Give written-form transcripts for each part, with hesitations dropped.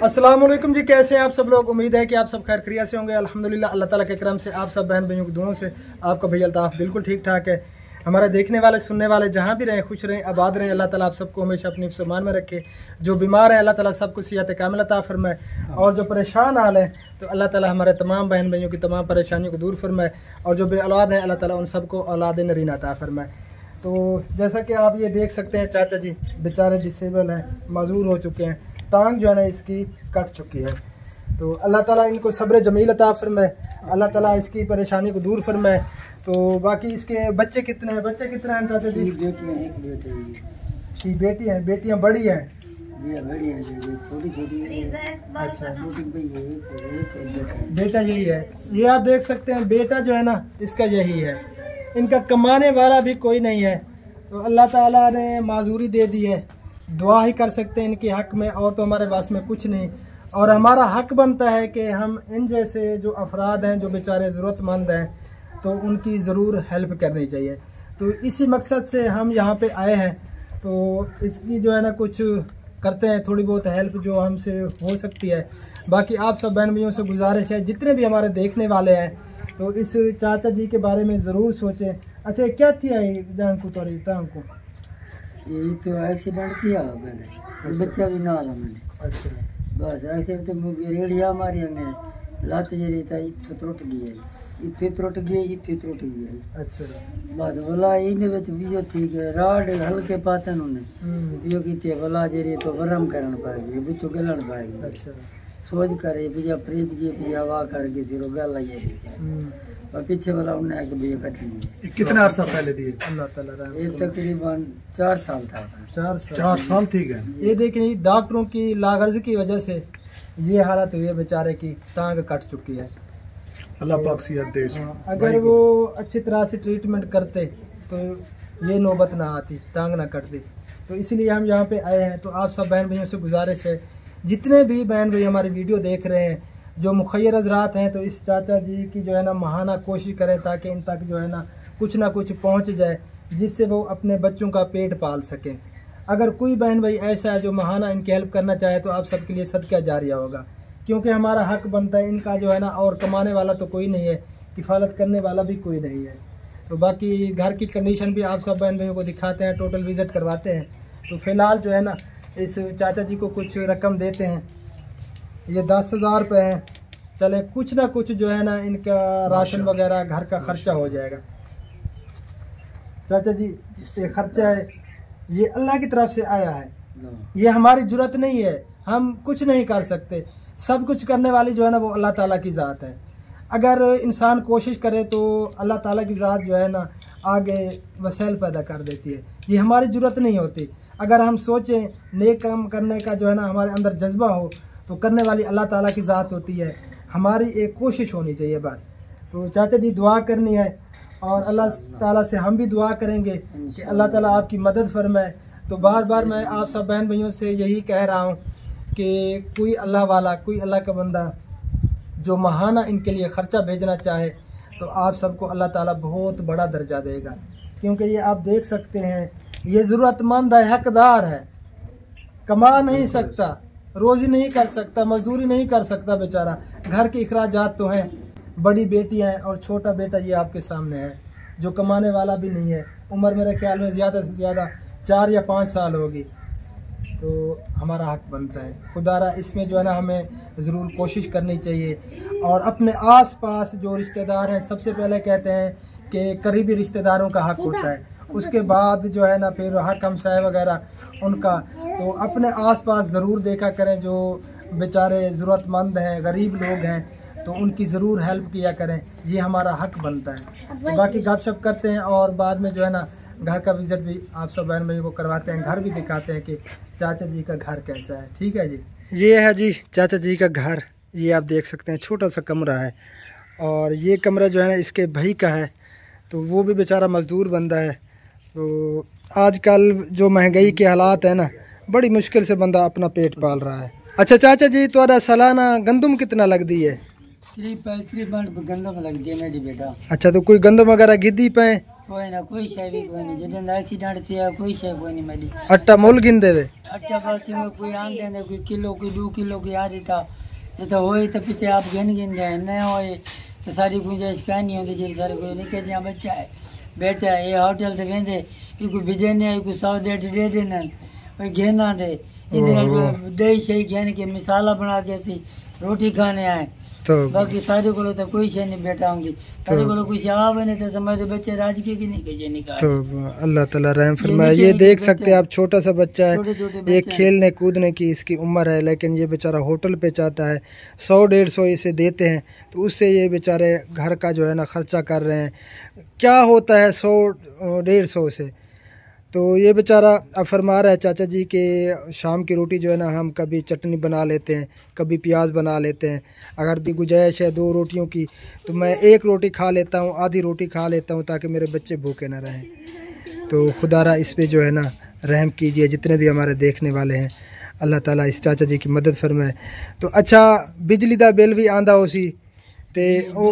अस्सलाम वालेकुम जी, कैसे हैं आप सब लोग। उम्मीद है कि आप सब खैर खैरियत से होंगे। अल्हम्दुलिल्लाह अल्लाह ताला के करम से आप सब बहन भाइयों की दुआओं से आपका भैया अल्ताफ़ बिल्कुल ठीक ठाक है। हमारा देखने वाले सुनने वाले जहाँ भी रहें खुश रहें आबाद रहें। अल्लाह ताला आप सबको हमेशा अपनी फ़रमान में रखे। जो बीमार है अल्लाह ताला सबको सेहत कामिल अता फरमाए, और जो परेशान हाल है तो अल्लाह ताला हमारे तमाम बहन भाइयों की तमाम परेशानियों को दूर फरमाए, और जो बे औलाद है अल्लाह ताला उन सबको औलाद नरीन अता फरमाए। तो जैसा कि आप ये देख सकते हैं, चाचा जी बेचारे डिसेबल हैं, माजूर हो चुके हैं, टांग जो है ना इसकी कट चुकी है। तो अल्लाह ताला इनको सब्र जमील अता फरमाए, अल्लाह ताला इसकी परेशानी को दूर फरमाए। तो बाकी इसके बच्चे कितने हैं चाचा जी? 6 बेटियां, 1 बेटा है। 6 बेटी हैं। बेटियां बड़ी हैं जी? बड़ी हैं जी, छोटी अच्छा, बेटा। बेटा यही है। ये आप देख सकते हैं, बेटा जो है ना इसका यही है। इनका कमाने वाला भी कोई नहीं है, तो अल्लाह ताला ने माजूरी दे दी है। दुआ ही कर सकते हैं इनके हक में, और तो हमारे पास में कुछ नहीं। और हमारा हक बनता है कि हम इन जैसे जो अफराद हैं जो बेचारे ज़रूरतमंद हैं तो उनकी ज़रूर हेल्प करनी चाहिए। तो इसी मकसद से हम यहाँ पे आए हैं। तो इसकी जो है ना कुछ करते हैं, थोड़ी बहुत हेल्प जो हमसे हो सकती है। बाकी आप सब बहन भाइयों से गुजारिश है, जितने भी हमारे देखने वाले हैं तो इस चाचा जी के बारे में ज़रूर सोचें। अच्छा, क्या थी जान को तोरी टांग को? यही तो एक्सीडेंट किया मैंने, बच्चा भी ना आया मैंने। अच्छा, बस ऐसे तो मुझे रेड़िया मारी ने लात जरी था, इत्थे त्रुट गई है, इत्थे त्रुट गई, इत्थे त्रुट गई है। अच्छा, बस भला इन विच भी ठीक है, राड हल्के पाते उन्हें यो कीते भला जरी तो गरम करन पाएगी, बिचो गलन पाएगी। अच्छा, सोच करे बिजा फ्रिज की बिजा हवा करके फिर गल आई है। और पीछे वाला उन्हें आके भी कटी। कितना अर्सा पहले दिए? अल्लाह ताला रहम ये तकरीबन 4 साल था। 4 साल ठीक है। ये देखें, डॉक्टरों की लागर्ज की वजह से ये हालत हुई है, बेचारे की टांग कट चुकी है। अल्लाह पाक सेहत दे। अगर वो अच्छी तरह से ट्रीटमेंट करते तो ये नौबत ना आती, टांग ना कटती। तो इसलिए हम यहाँ पे आए हैं। तो आप सब बहन भाइयों से गुजारिश है, जितने भी बहन भाई हमारी वीडियो देख रहे हैं जो मुखैर हज़रात हैं, तो इस चाचा जी की जो है ना महाना कोशिश करें ताकि इन तक जो है ना कुछ पहुँच जाए, जिससे वो अपने बच्चों का पेट पाल सकें। अगर कोई बहन भाई ऐसा है जो महाना इनकी हेल्प करना चाहे तो आप सबके लिए सदका जारिया होगा, क्योंकि हमारा हक बनता है इनका जो है ना। और कमाने वाला तो कोई नहीं है, किफ़ालत करने वाला भी कोई नहीं है। तो बाकी घर की कंडीशन भी आप सब बहन भाइयों को दिखाते हैं, टोटल विज़िट करवाते हैं। तो फ़िलहाल जो है ना इस चाचा जी को कुछ रकम देते हैं, ये 10,000 रुपये हैं। चले कुछ ना कुछ जो है ना इनका राशन वगैरह घर का खर्चा हो जाएगा। चाचा जी ये खर्चा है, ये अल्लाह की तरफ से आया है, ये हमारी जुर्रत नहीं है, हम कुछ नहीं कर सकते। सब कुछ करने वाली जो है ना वो अल्लाह ताला की ज़ात है। अगर इंसान कोशिश करे तो अल्लाह ताला की ज़ात जो है ना आगे वसैल पैदा कर देती है। ये हमारी जुर्रत नहीं होती। अगर हम सोचें नेक काम करने का जो है ना हमारे अंदर जज्बा हो तो करने वाली अल्लाह ताला की ज़ात होती है। हमारी एक कोशिश होनी चाहिए बस। तो चाचा जी दुआ करनी है, और अल्लाह ताला से हम भी दुआ करेंगे कि अल्लाह ताला आपकी मदद फरमाए। तो बार बार मैं आप सब बहन भाइयों से यही कह रहा हूँ कि कोई अल्लाह वाला, कोई अल्लाह का बंदा जो महाना इनके लिए ख़र्चा भेजना चाहे तो आप सबको अल्लाह ताला बहुत बड़ा दर्जा देगा। क्योंकि ये आप देख सकते हैं, ये ज़रूरतमंद है, हकदार है, कमा नहीं सकता, रोज़ी नहीं कर सकता, मजदूरी नहीं कर सकता बेचारा। घर के अखराजात तो हैं, बड़ी बेटी हैं और छोटा बेटा ये आपके सामने है जो कमाने वाला भी नहीं है। उम्र मेरे ख्याल में ज़्यादा से ज़्यादा 4 या 5 साल होगी। तो हमारा हक बनता है, खुदारा इसमें जो है ना हमें ज़रूर कोशिश करनी चाहिए। और अपने आस पास जो रिश्तेदार हैं, सबसे पहले कहते हैं कि करीबी रिश्तेदारों का हक होता है, उसके बाद जो है ना फिर हक हमसाए वगैरह उनका। तो अपने आसपास ज़रूर देखा करें, जो बेचारे ज़रूरतमंद हैं, गरीब लोग हैं, तो उनकी ज़रूर हेल्प किया करें, ये हमारा हक बनता है। तो बाकी गपशप करते हैं और बाद में जो है ना घर का विज़िट भी आप सब बहन भाइयों को करवाते हैं, घर भी दिखाते हैं कि चाचा जी का घर कैसा है। ठीक है जी, ये है जी चाचा जी का घर। ये आप देख सकते हैं, छोटा सा कमरा है, और ये कमरा जो है ना इसके भाई का है। तो वो भी बेचारा मज़दूर बंदा है। तो आजकल जो महंगाई के हालात है ना, बड़ी मुश्किल से बंदा अपना पेट पाल रहा है। अच्छा चाचा जी, तो सालाना गंदम कितना लगती है? तकरीबन गंदम लग गई मेरी बेटा। अच्छा, तो कोई गंदम वगैरह गिद्दी पे? कोई ना कोई शय भी कोई नहीं जॾहिं एक्सीडेंट थिया कोई शय कोई नहीं मिली अट्टा मोल गिन देवे अट्ठा पासे में कोई आन देंदे कोई किलो कोई 2 किलो की आ रही था ये तो होए तो पीछे आप गिन गिनदे न होए तो सारी गुंजाइश काई नहीं होती जी सारे कोई निके जा बच्चा है बेटा है ये होटल ते वेंदे कोई बिजने है कोई 100 150 दे देन भाई घेना दे इधर दही शही घेन के मिसाला बना के सी रोटी खाने आए तो बाकी सारे को तो कोई शय नहीं बेटा होंगी सारे को कुछ आवे नहीं तो समझ बच्चे राज के नहीं के निकाल तो अल्लाह ताला रहम फरमाए। ये देख सकते हैं आप छोटा सा बच्चा है ये खेलने कूदने की इसकी उम्र है लेकिन ये बेचारा होटल पे चाहता है 100-150 इसे देते हैं तो उससे ये बेचारे घर का जो है ना खर्चा कर रहे हैं। क्या होता है 100-150 से तो ये बेचारा अब फरमा रहा है चाचा जी कि शाम की रोटी जो है ना हम कभी चटनी बना लेते हैं कभी प्याज बना लेते हैं अगर दी गुंजाइश है 2 रोटियों की तो मैं 1 रोटी खा लेता हूँ आधी रोटी खा लेता हूँ ताकि मेरे बच्चे भूखे ना रहें। तो खुदारा इस पे जो है ना रहम कीजिए जितने भी हमारे देखने वाले हैं अल्लाह ताला इस चाचा जी की मदद फरमाए। तो अच्छा बिजली दा बिल भी आंदा उसी ते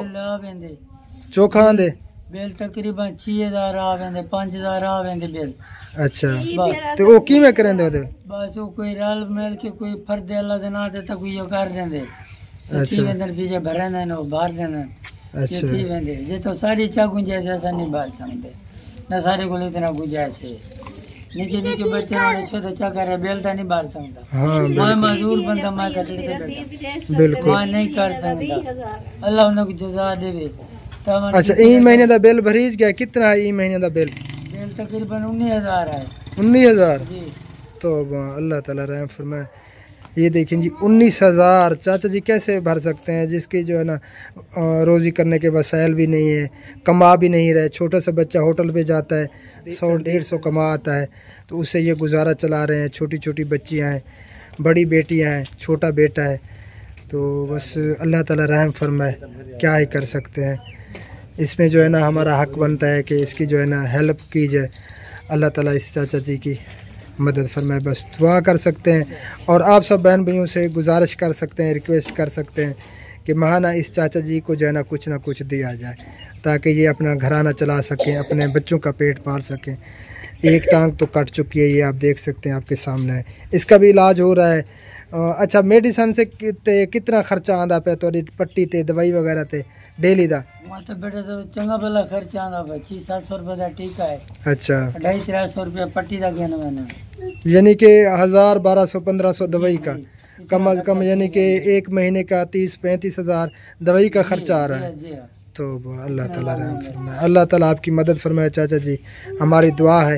चोखा आंदे बिल तकरीबन 6000 आवेंदे 5000 आवेंदे बिल। अच्छा तो वो किवें करेंदे ओदे बस वो कोई रल मिल के कोई फर्दे अल्लाह दे ना दे तो कोई यो कर देंदे अच्छा वेंदे पीछे भरने नो बाहर देने अच्छा ये वेंदे जे तो सारी चा गुंजाइश ऐसा नहीं बाहर सकते ना सारे को इतना गुंजाइश है निके निके बच्चे ने छोटे चा करे बेल ता नहीं बाहर सकता। हाँ मैं मजदूर बंदा मैं कटड़ी दे बेटा बिल्कुल मैं नहीं कर सकता अल्लाह उनको जज़ा देवे। अच्छा ई महीने दा बिल भरीज गया कितना है ई महीने दा बिल तकरीबन 19000 है 19000 जी। तो अल्लाह ताला रहम फरमाए। ये देखें जी 19000 चाचा जी कैसे भर सकते हैं जिसकी जो है ना रोज़ी करने के वसाइल भी नहीं है कमा भी नहीं रहे। छोटा सा बच्चा होटल पे जाता है 100-150 कमा आता है तो उससे ये गुजारा चला रहे हैं। छोटी छोटी बच्चियाँ हैं बड़ी बेटियाँ हैं छोटा बेटा है तो बस अल्लाह ताला रहम फरमाए क्या ही कर सकते हैं। इसमें जो है ना हमारा हक बनता है कि इसकी जो है ना हेल्प की जाए। अल्लाह ताला इस चाचा जी की मदद फरमाए बस दुआ कर सकते हैं और आप सब बहन भाइयों से गुजारिश कर सकते हैं रिक्वेस्ट कर सकते हैं कि महाना इस चाचा जी को जो है ना कुछ दिया जाए ताकि ये अपना घराना चला सकें अपने बच्चों का पेट पाल सकें। एक टांग तो कट चुकी है ये आप देख सकते हैं आपके सामने है इसका भी इलाज हो रहा है। अच्छा मेडिसन से कितना खर्चा आंदा पे तो पट्टी ते दवाई वगैरह ते डेली दा तो बेटा तो चंगा भला खर्चा आंदा भाई 600-700 रुपए का टीका है। अच्छा 250-300 रुपया पट्टी का घेन मैंने यानी कि 1000-1200-1500 दवाई का कम अज कम यानी कि एक महीने का 30-35 हज़ार दवाई का खर्चा आ रहा है। तो अल्लाह ताला रहम फरमाए अल्लाह ताला आपकी मदद फरमाए चाचा जी हमारी दुआ है।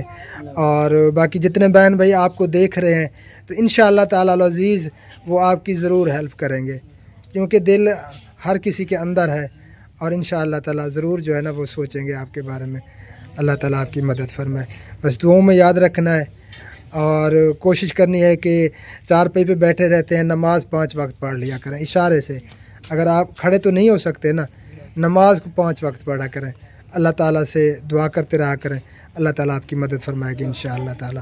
और बाकी जितने बहन भाई आपको देख रहे हैं तो इंशाअल्लाह ताला अज़ीज़ वो आपकी ज़रूर हेल्प करेंगे क्योंकि दिल हर किसी के अंदर है और इंशाअल्लाह ताला ज़रूर जो है ना वो सोचेंगे आपके बारे में। अल्लाह ताला आपकी मदद फरमाए बस दुआओं में याद रखना है और कोशिश करनी है कि चारपाई पे बैठे रहते हैं नमाज 5 वक्त पढ़ लिया करें इशारे से। अगर आप खड़े तो नहीं हो सकते ना नमाज को 5 वक्त पढ़ा करें अल्लाह ताला से दुआ करते रहा करें अल्लाह ताला आपकी मदद फरमाएगी इंशाअल्लाह ताला।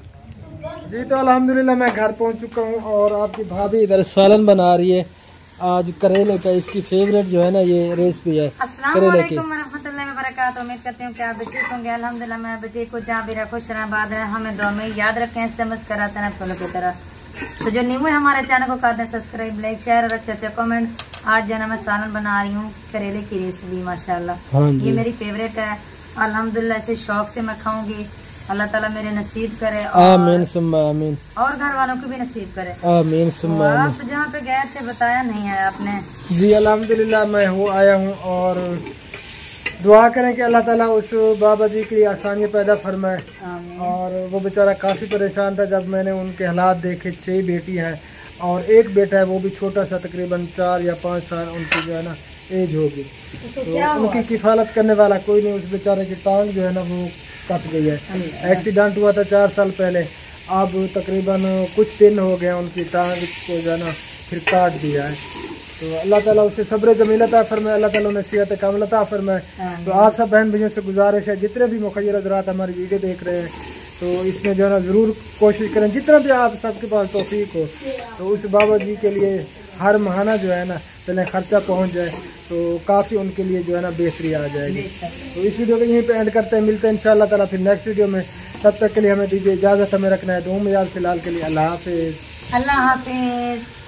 जी तो अल्हम्दुलिल्लाह मैं घर पहुंच चुका हूं और आपकी भाभी इधर सालन बना रही है आज करेले का। इसकी फेवरेट जो है ना ये रेसिपी है करेले की। उम्मीद करती हूँ कि आप भी ठीक होंगे। अल्हम्दुलिल्लाह मैं भी ठीक हूँ जहाँ भी रहा खुश रहा बाद रहे हमें दुआ में याद रखें इससे मुस्कुराते हैं फलों की तरह। तो जो न्यू है हमारे चैनल को कर दें सब्सक्राइब लाइक शेयर और अच्छे कमेंट। आज जो है मैं सालन बना रही हूँ करेले की रेसिपी माशाल्लाह ये मेरी फेवरेट है। अल्हम्दुलिल्लाह इसे शौक से मैं खाऊंगी। अल्लाह ताला मेरे नसीब करे आमीन सुम्मा आमीन और घर वालों को भी नसीब करे आमीन सुम्मा आमीन। आप जहाँ पे गए थे बताया नहीं है आपने। जी अल्हम्दुलिल्लाह मैं आया हूँ और दुआ करें कि अल्लाह ताला उस बाबा जी के लिए आसानियाँ पैदा फरमाए। और वो बेचारा काफ़ी परेशान था जब मैंने उनके हालात देखे। 6 बेटी हैं और एक बेटा है वो भी छोटा सा तकरीबन 4 या 5 साल उनकी जो है ना एज होगी। तो उनकी किफ़ालत करने वाला कोई नहीं। उस बेचारे की टांग जो है ना वो कट गई है। एक्सीडेंट हुआ था 4 साल पहले। अब तकरीबन कुछ दिन हो गए उनकी टांग को जो है ना फिर काट दिया है। तो अल्लाह ताला उसे सब्र जमील अता फरमाए अल्लाह ताला उन्हें सेहत कामिल अता फरमाए। तो आप सब बहन भाइयों से गुजारिश है जितने भी मुखय्यर हज़रात हमारी वीडियो देख रहे हैं तो इसमें जो है ना ज़रूर कोशिश करें जितना भी आप सबके पास तौफीक हो तो उस बाबा जी के लिए हर महीना जो है ना पहले खर्चा पहुंच जाए तो काफ़ी उनके लिए जो है ना बेहतरी आ जाएगी। तो इस वीडियो को यहीं पे एंड करते हैं, मिलते हैं इंशाअल्लाह ताला फिर नेक्स्ट वीडियो में। तब तक के लिए हमें दीजिए इजाज़त, हमें रखना है दुआ में याद। फिलहाल के लिए अल्लाह हाफिज़। अल्लाह हाफिज।